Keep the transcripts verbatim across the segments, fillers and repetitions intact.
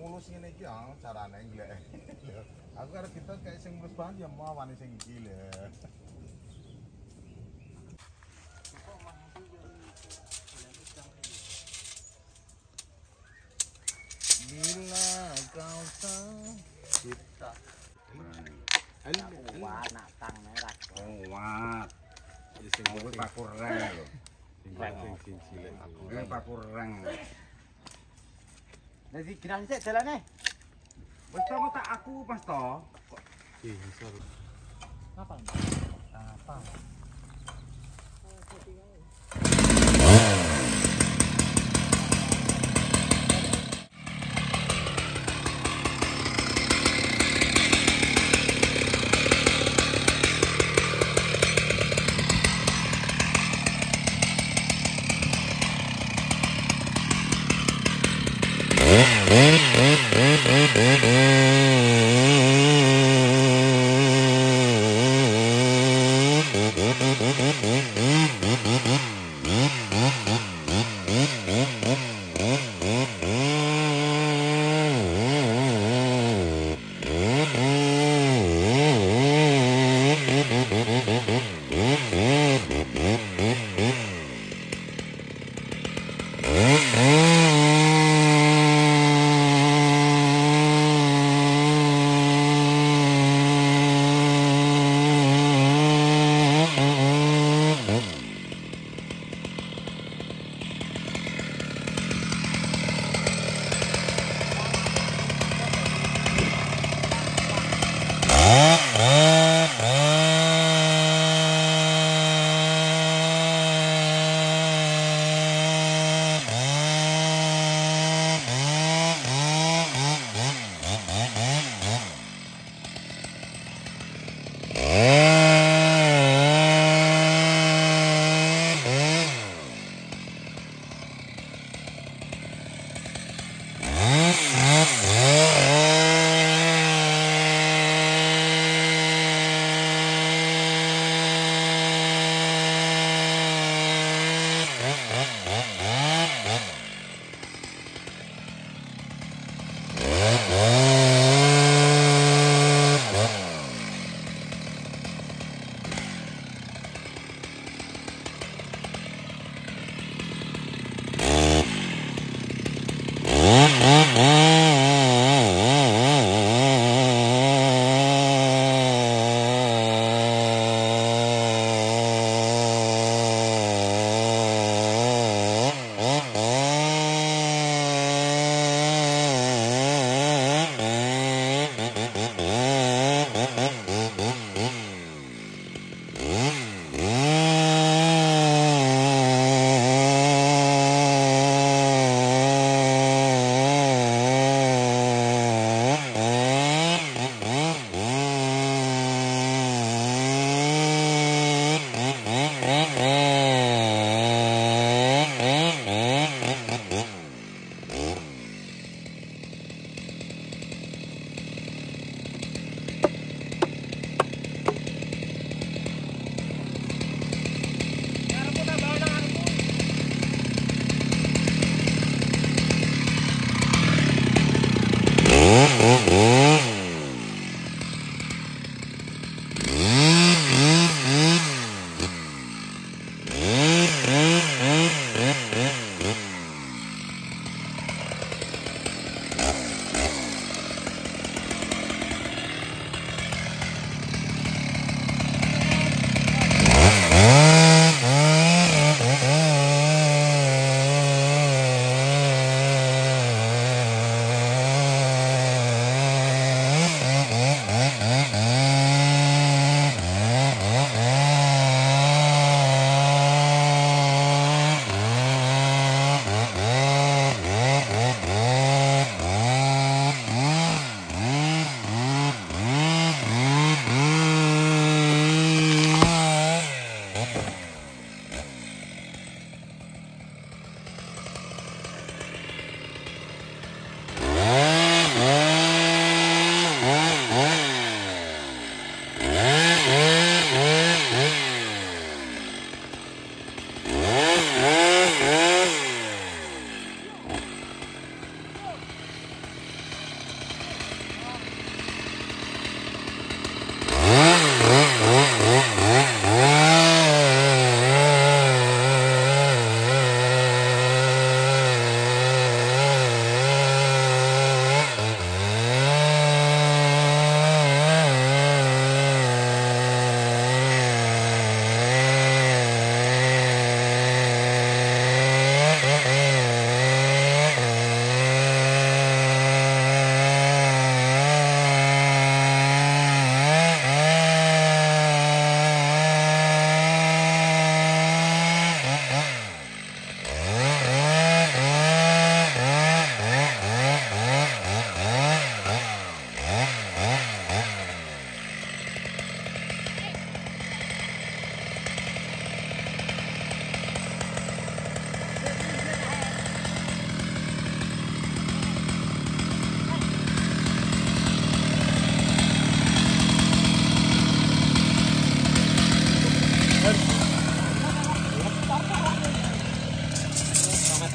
mulus ngene iki ya carane glek. Aku karo kita kayak sing mulus banget ya mau wani sing iki lho. Bila kau kita Wah, nak tang merah. Oh, wah. Sing kuwi pakur reng lho. Sing sing cilik. Kuwi pakur reng. Dadi kira sik dalane. Wis to kok tak aku pas to. Ih, iso. Apa? Apa?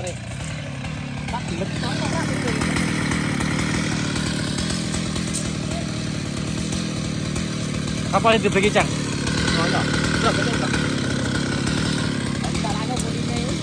Tre. Tak lebih sama lah itu. Kapal itu pergi cang. Oh ya. Sudah betul tak? Antaranya bolehnya ini.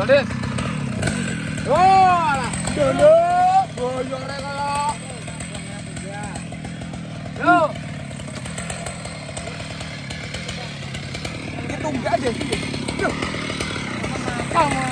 Dit. Oh, alah. Dulu, boyore kaya. Yo. Itu enggak deh. Duh. Sama.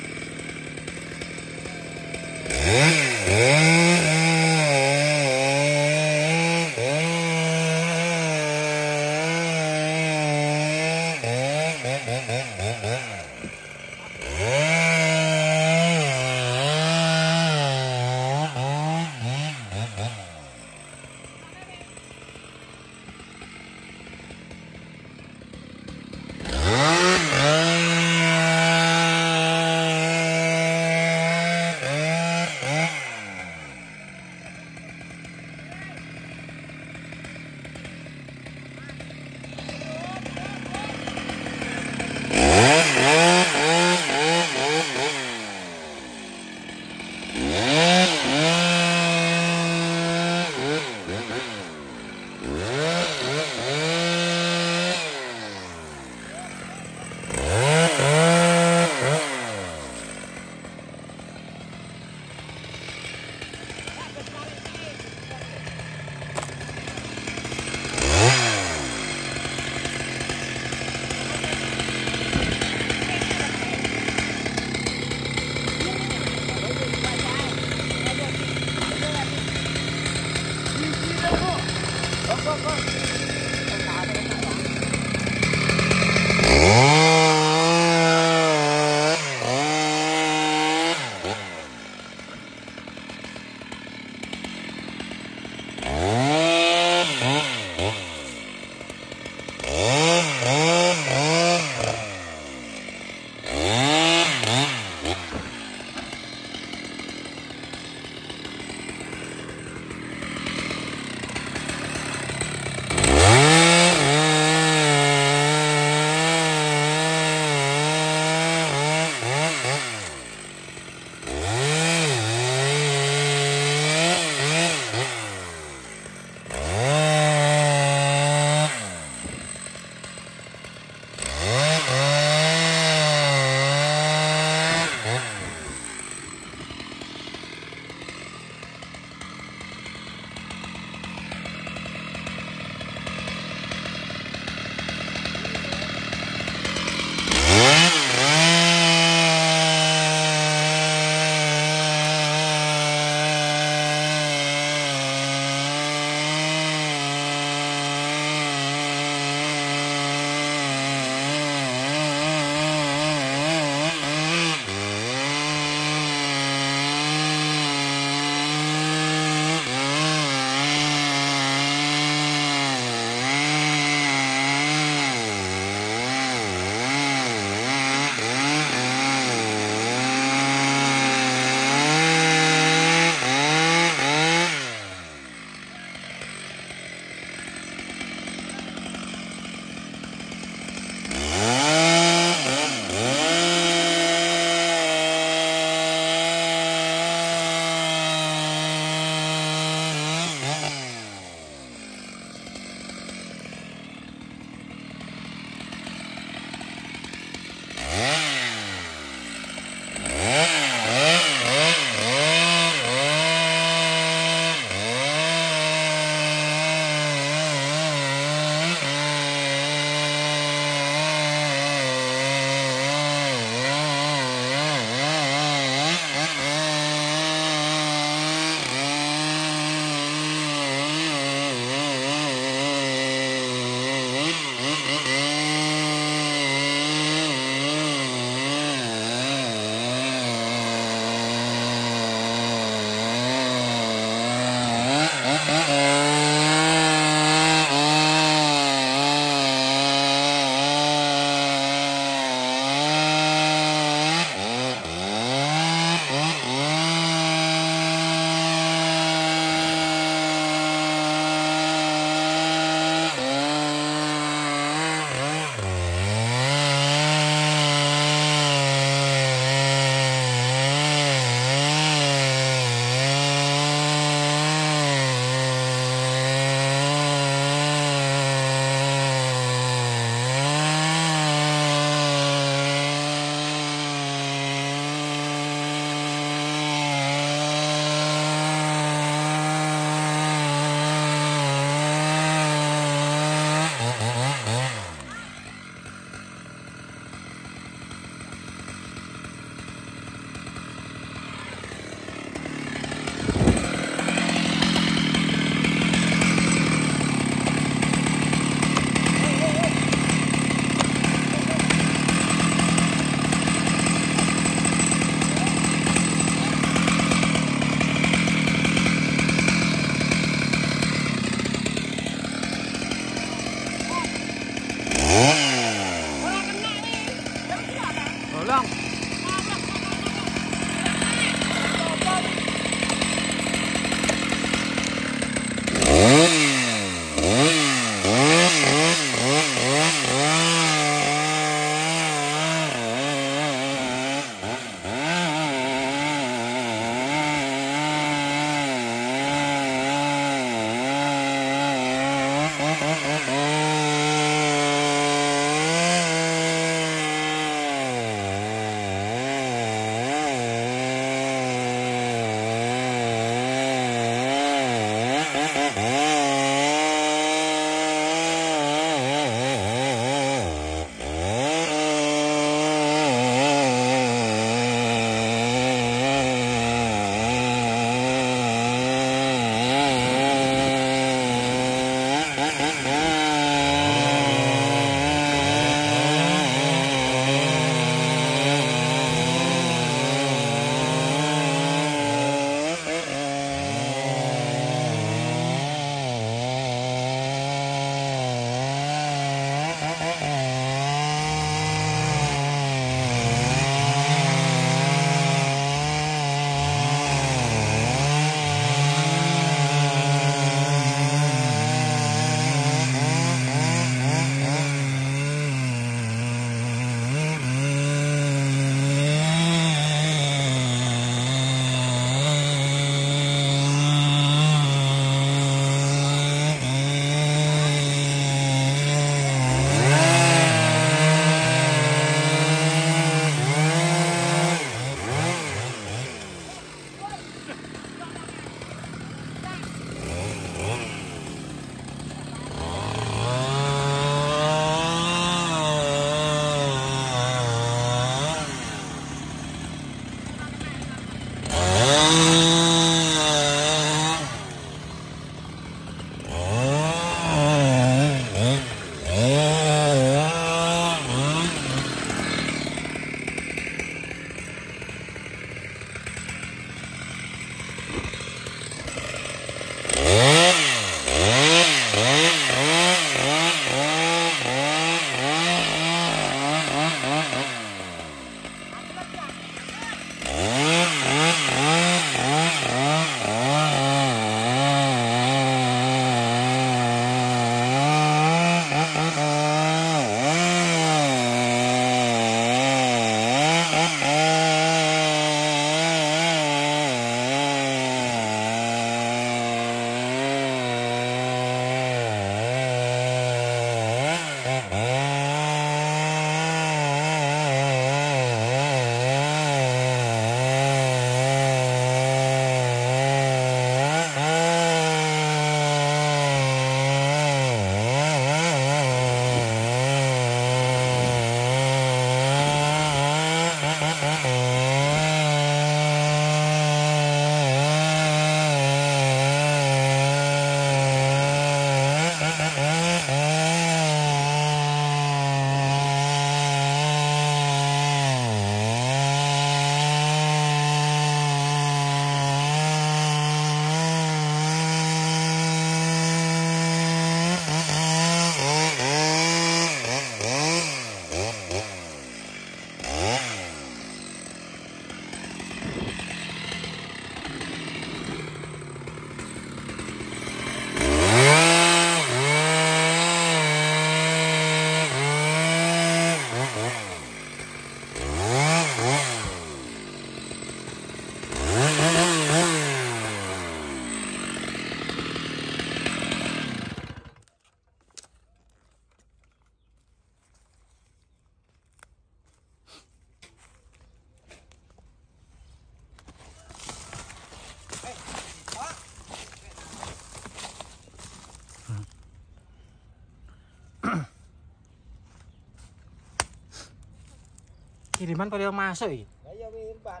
Kiriman pada masuk iki. Lah iya wirban.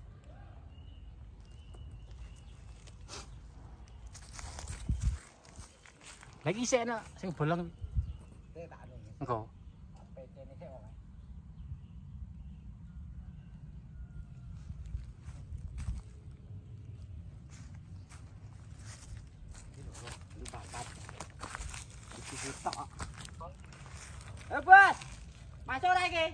Lagi isih ana sing bolong. Teh tak anu. Engko. P C ini sik wae. Lu bakat. Iki sitok. Eh, Bos. Masuk ora iki?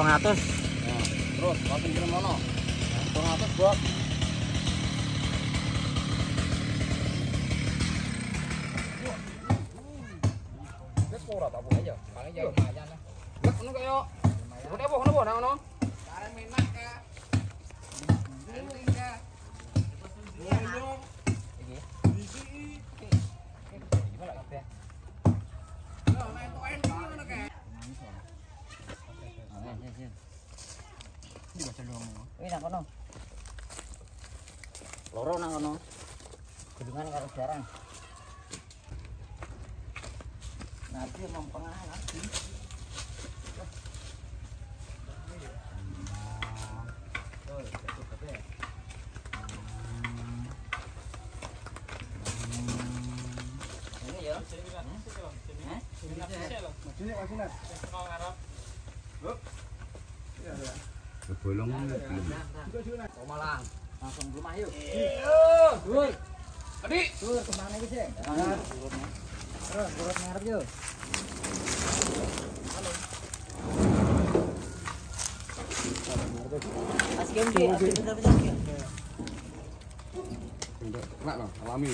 pitung atus. Nah, terus langsung kirim mono. pitung atus, Bos. Wis ora tak boleh ya. Paling ya lumayan lah. Lah ngono kaya. Ngono apa ngono apa ngono? Karen menak ka. Penting ka. Iki. Iki. Gimana kabeh? Yo, main toen iki ngono kae. Ini baca dong. Wih nang kono. Loro nang kono. Gedungan karo jarang. Nanti mempengaruhi lagi. Ini ya. Sini, sini. Bolongan belum. Oh malang. Langsung belum ayo. Dur. Adik. Dur kemana iki sih? Terus turut ngarep yo. Halo. Mas game di, bentar-bentar ya. Enggak, enak loh, alami.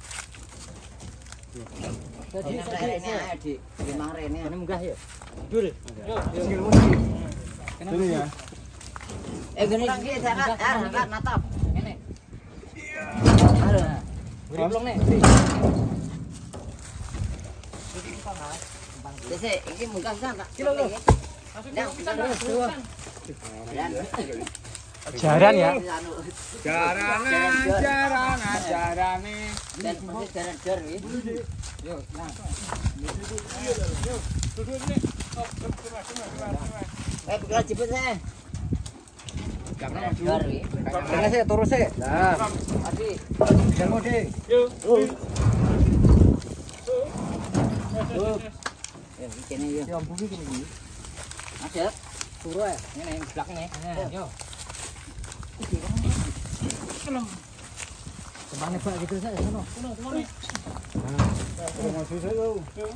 Jadi ini aja di limang rene. Ini munggah ya. Dul. Sini ya. Eh gini iki jangan ah natap. Ngene. Halo. Beri blong nih. Dese iki munggah kan tak. Kilo lho. Langsung Jaran ya. Jaranan, jaranan, jarane. Dan jaran jar iki. Yo, nah. Eh, bukan jemput saya. Jangan Jar iki. Tengah saya turun saya. Nah. Adi, Jangan mau deh. ya kene yo. Yang bumi gini. Ada. Turu ya. Ini yang belakang nih. Yo. Kemana Pak gitu saya sono. Sono, kemana? Nah, mau susah lu.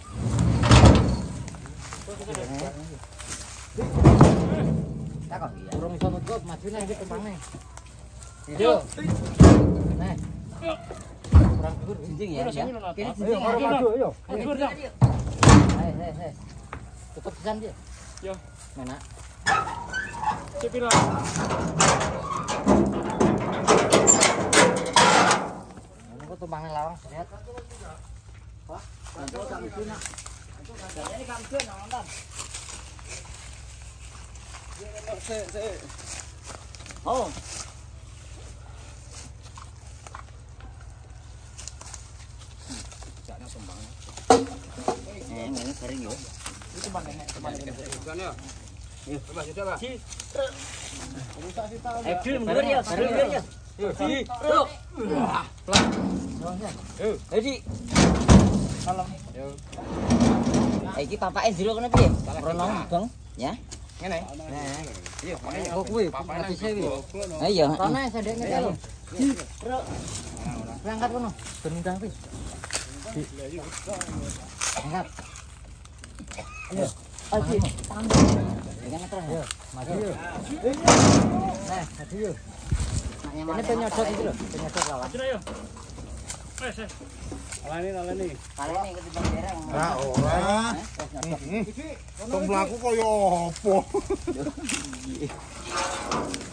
Tak kok iya. Burung iso nutup, maju nih iki kemana? Yo. Nah. Kurang dhuwur Jinjing ya. Kene Ayo, jinjing. maju maju ayo. Dhuwur dong. Hei, hei, hei. Tutup pisan dia. Yo. Mana? Cepila. Ini kok tumbangnya lawang sehat. Bantu kami tuna. Jadi kami tuna nonton. Oh. Jangan tumbangnya. Eh, ini kering yo. Itu mana nek? Bukan ya? Yuk, coba, coba. Eh, dul mundur ya, dul mundur ya. Yo, di. Tuh. Pelan. Yo, jadi. Salam. Yo. Eh, iki papake jero kene piye? Rono Bang, ya. Ngene. Nah. Iya, Oh kuwi, mati sewi. Ha iya. Rono sedek ngene lho. Bro. Berangkat kono. Ben undang wis. Angkat. Ayo. Aji. Jangan terus. Yo, maju yo. Nah, maju yo. Maknya Ini penyodot itu lho, penyodot lawan. Cina yo. Wes, wes. Alani, alani. Kali ini ketimbang dereng. Ora, ora. Tong mlaku kaya apa?